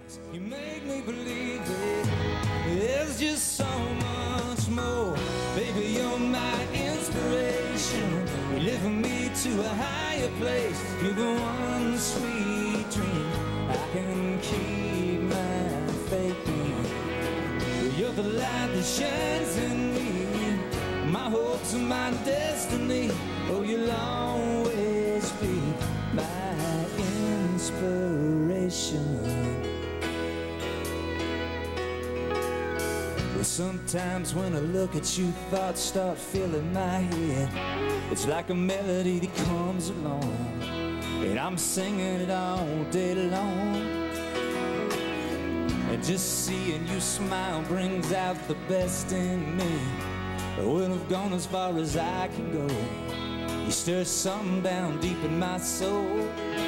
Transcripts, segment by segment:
You make me believe it. There's just so much more. Baby, you're my inspiration. You lift me to a higher place. You're the one sweet dream I can keep my faith in. You're the light that shines in me, my hopes and my destiny. Oh, you'll always be my inspiration. Well, sometimes when I look at you, thoughts start filling my head. It's like a melody that comes along, and I'm singing it all day long. And just seeing you smile brings out the best in me. I wouldn't have gone as far as I can go. You stir something down deep in my soul.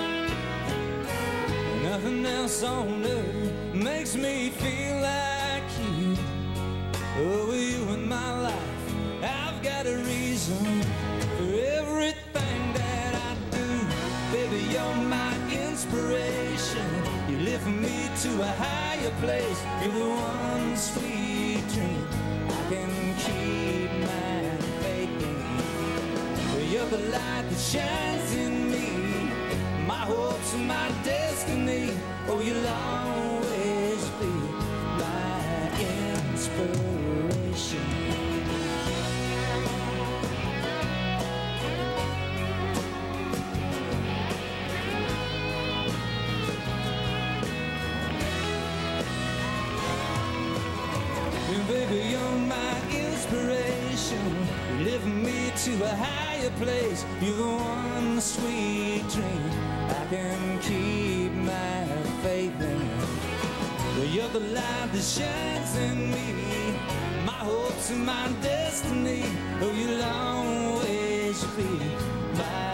Nothing else on earth makes me feel like you. Oh, with you in my life, I've got a reason for everything that I do. Baby, you're my inspiration. You lift me to a higher place. You're the one sweet dream I can keep my faith in. You're the light that shines in me, my hopes and my destiny. Oh, you'll always be my inspiration. Baby, you're my inspiration. You lift me to a higher place. You're the one sweet dream I can keep my faith in. You're the light that shines in me, my hopes and my destiny. Oh, you'll always be my